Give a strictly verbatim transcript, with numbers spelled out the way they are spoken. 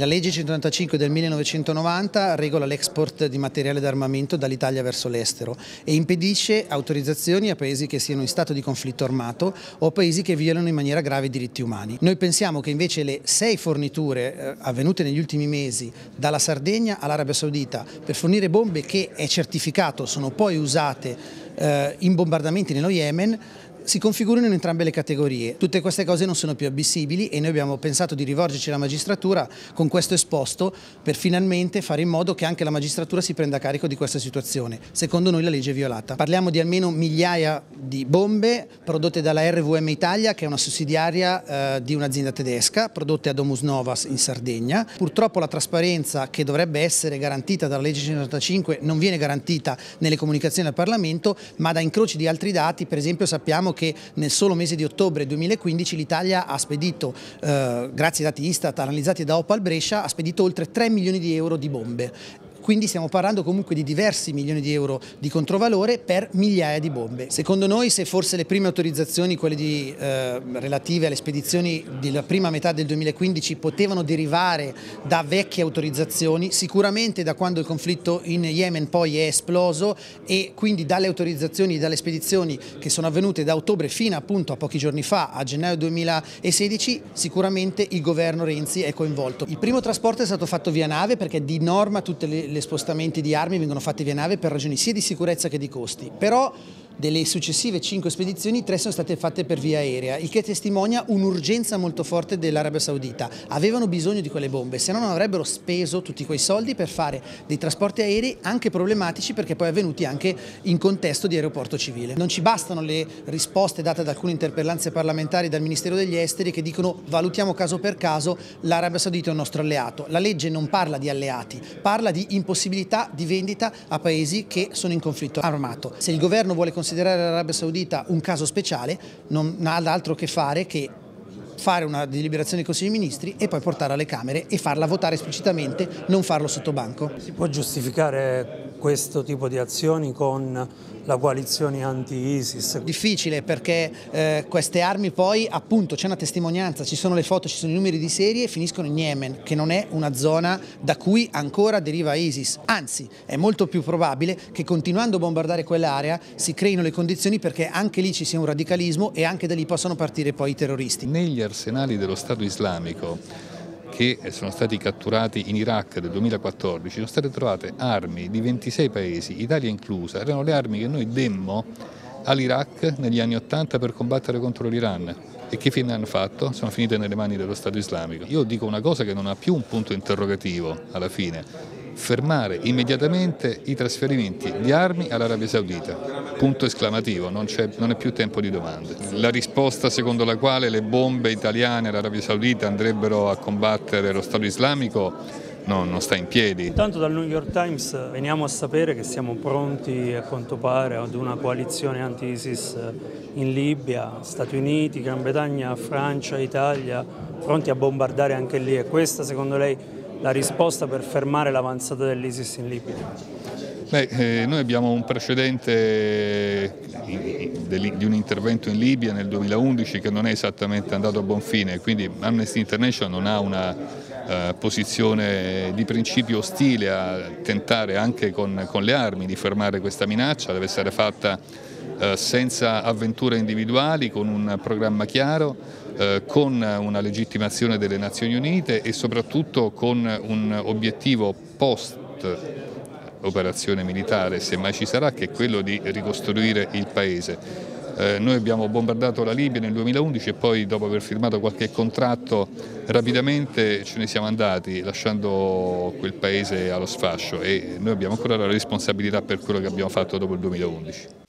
La legge centonovantacinque del millenovecentonovanta regola l'export di materiale d'armamento dall'Italia verso l'estero e impedisce autorizzazioni a paesi che siano in stato di conflitto armato o a paesi che violano in maniera grave i diritti umani. Noi pensiamo che invece le sei forniture eh, avvenute negli ultimi mesi dalla Sardegna all'Arabia Saudita per fornire bombe che è certificato sono poi usate eh, in bombardamenti nello Yemen si configurano in entrambe le categorie. Tutte queste cose non sono più ammissibili e noi abbiamo pensato di rivolgerci alla magistratura con questo esposto per finalmente fare in modo che anche la magistratura si prenda carico di questa situazione. Secondo noi la legge è violata. Parliamo di almeno migliaia di bombe prodotte dalla R V M Italia, che è una sussidiaria eh, di un'azienda tedesca, prodotte a Domus Novas in Sardegna. Purtroppo la trasparenza che dovrebbe essere garantita dalla legge centonovantacinque non viene garantita nelle comunicazioni al Parlamento, ma da incroci di altri dati, per esempio sappiamo che nel solo mese di ottobre duemilaquindici l'Italia ha spedito, eh, grazie ai dati Istat analizzati da Opal Brescia, ha spedito oltre tre milioni di euro di bombe. Quindi stiamo parlando comunque di diversi milioni di euro di controvalore per migliaia di bombe. Secondo noi, se forse le prime autorizzazioni, quelle di, eh, relative alle spedizioni della prima metà del duemilaquindici, potevano derivare da vecchie autorizzazioni, sicuramente da quando il conflitto in Yemen poi è esploso e quindi dalle autorizzazioni, dalle spedizioni che sono avvenute da ottobre fino appunto a pochi giorni fa, a gennaio duemilasedici, sicuramente il governo Renzi è coinvolto. Il primo trasporto è stato fatto via nave perché di norma tutte le gli spostamenti di armi vengono fatti via nave per ragioni sia di sicurezza che di costi, però delle successive cinque spedizioni tre sono state fatte per via aerea, il che testimonia un'urgenza molto forte dell'Arabia Saudita. Avevano bisogno di quelle bombe, se no non avrebbero speso tutti quei soldi per fare dei trasporti aerei anche problematici, perché poi avvenuti anche in contesto di aeroporto civile. Non ci bastano le risposte date da alcune interpellanze parlamentari dal Ministero degli Esteri che dicono valutiamo caso per caso, l'Arabia Saudita è un nostro alleato. La legge non parla di alleati, parla di impossibilità di vendita a paesi che sono in conflitto armato. Se il governo vuole considerare l'Arabia Saudita un caso speciale, non ha altro che fare che fare una deliberazione dei Consigli dei Ministri e poi portarla alle Camere e farla votare esplicitamente, non farlo sotto banco. Si può giustificare questo tipo di azioni con la coalizione anti-ISIS? Difficile, perché eh, queste armi poi appunto c'è una testimonianza, ci sono le foto, ci sono i numeri di serie e finiscono in Yemen, che non è una zona da cui ancora deriva ISIS, anzi è molto più probabile che continuando a bombardare quell'area si creino le condizioni perché anche lì ci sia un radicalismo e anche da lì possano partire poi i terroristi. Negli arsenali dello Stato islamico che sono stati catturati in Iraq del duemilaquattordici sono state trovate armi di ventisei paesi, Italia inclusa. Erano le armi che noi demmo all'Iraq negli anni ottanta per combattere contro l'Iran. E che fine hanno fatto? Sono finite nelle mani dello Stato islamico. Io dico una cosa che non ha più un punto interrogativo alla fine: fermare immediatamente i trasferimenti di armi all'Arabia Saudita. Punto esclamativo, non, non è più tempo di domande. La risposta secondo la quale le bombe italiane all'Arabia Saudita andrebbero a combattere lo Stato islamico no, non sta in piedi. Intanto dal New York Times veniamo a sapere che siamo pronti, a quanto pare, ad una coalizione anti-ISIS in Libia, Stati Uniti, Gran Bretagna, Francia, Italia, pronti a bombardare anche lì. E questa secondo lei la risposta per fermare l'avanzata dell'ISIS in Libia? Beh, eh, noi abbiamo un precedente di un intervento in Libia nel duemilaundici che non è esattamente andato a buon fine, quindi Amnesty International non ha una uh, posizione di principio ostile a tentare anche con, con le armi di fermare questa minaccia. Deve essere fatta uh, senza avventure individuali, con un programma chiaro, uh, con una legittimazione delle Nazioni Unite e soprattutto con un obiettivo post operazione militare, se mai ci sarà, che è quello di ricostruire il paese. Eh, noi abbiamo bombardato la Libia nel duemilaundici e poi, dopo aver firmato qualche contratto, rapidamente ce ne siamo andati lasciando quel paese allo sfascio e noi abbiamo ancora la responsabilità per quello che abbiamo fatto dopo il duemilaundici.